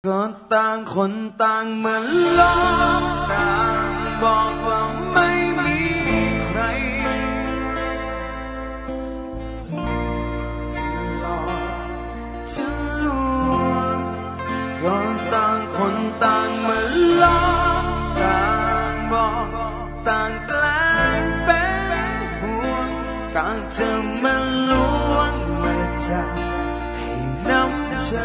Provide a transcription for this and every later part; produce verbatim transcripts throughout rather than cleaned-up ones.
ก็ต่างคนต่างเหมือนล้อต่างบอกว่าไม่มีใครจะหลอกจะลวงก็ต่างคนต่างเหมือนล้อต่างบอกต่างแกล้งเป็นห่วงต่างจะมาลวงมาจับให้น้ำใจ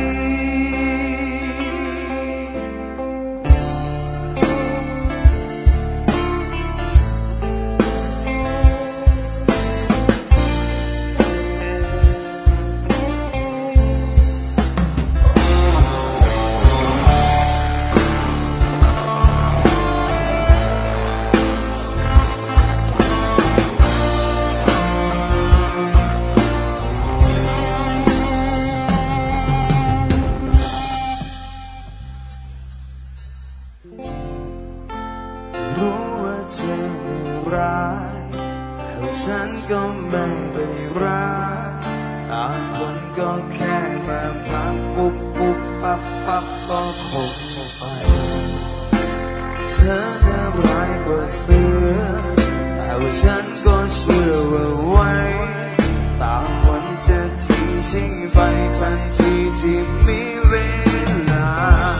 รู้ว่าเธอร้ายแต่ฉันก็ไม่ได้ร้ายต่างคนก็แค่มาพักปุ๊บปุ๊บปั๊บปั๊บก็คงไปเธอจะร้ายกว่าเสือแต่ว่าฉันก็เชื่อว่าไว้ต่างคนจะทิ้งทิ้งไปทันทีที่มีเวลา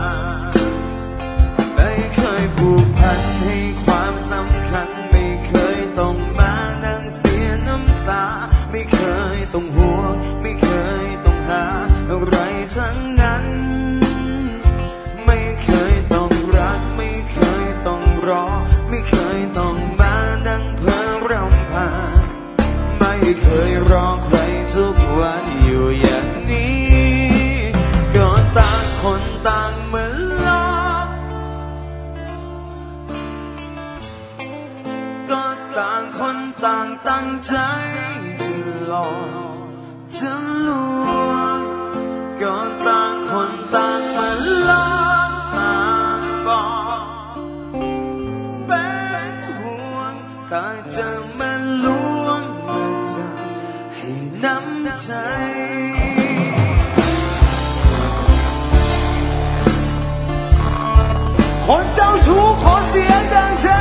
ไม่เคยผูกพันให้ความสำคัญไม่เคยต้องมานั่งเสียน้ำตาไม่เคยต้องห่วงไม่เคยต้องหาอะไรทั้งนั้นไม่เคยต้องรักไม่เคยต้องรอไม่เคยต้องมานั่งเพ้อรำพันไม่เคยรอใครทุกวันอยู่อย่างนี้ก็ต่างคนต่างเหมือนต่างคนต่างตั้งใจจะหลอกจะลวงก็ต่างคนต่างมาล้อต่างบอกเป็นห่วงต่างจะมาลวงมาจะให้น้ำใจคนเจ้าชู้ขอเสียงดังเช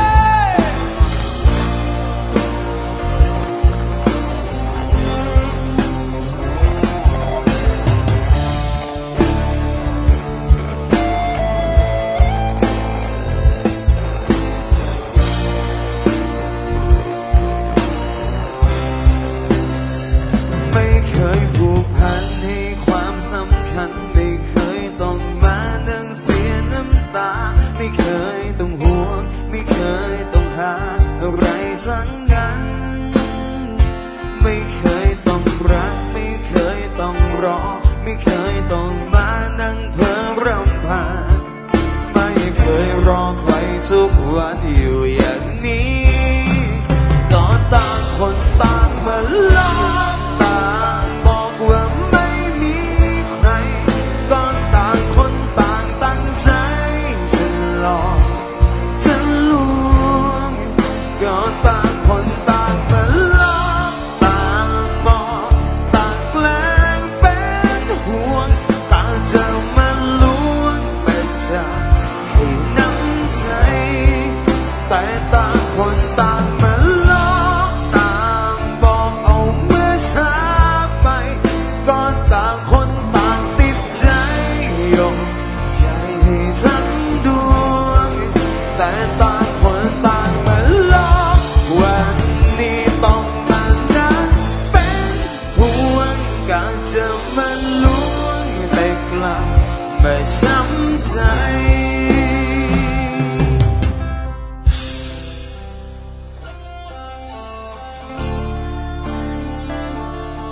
ไม่เคยผูกพันให้ความสำคัญไม่เคยต้องมานั่งเสียน้ำตาไม่เคยต้องห่วงไม่เคยต้องหาอะไรทั้งนั้นไม่เคยต้องรักไม่เคยต้องรอไม่เคยต้องมานั่งเพ้อรำพันไม่เคยรอใครทุกวันอยู่อย่างนี้ก็ต่างคนต่างมาล้อต่างบอกว่าไม่มีใครก็ต่างคนต่างตั้งใจจะหลอกจะลวงก็ต่างคนต่างมาล้อต่างบอกต่างแกล้งเป็นห่วงต่างจะมาลวงเป็นจะให้น้ำใจแต่ต่างคนต่างมาล้อต่างบอกเอาเมื่อช้าไปก็ต่างคนต่างติดใจยกใจให้ทั้งดวงแต่ต่างคนต่างมาล้อวันนี้ต้องมานั่งเป็นห่วงการจะมาลวงแต่กลับไม่ช้ำใจ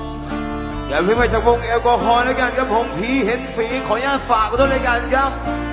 อย่าเพิ่งไปจากวงแอลกอฮอล์ด้วยกันครับผมผีเห็นฝีขออนุญาตฝากไว้ด้วยกันครับ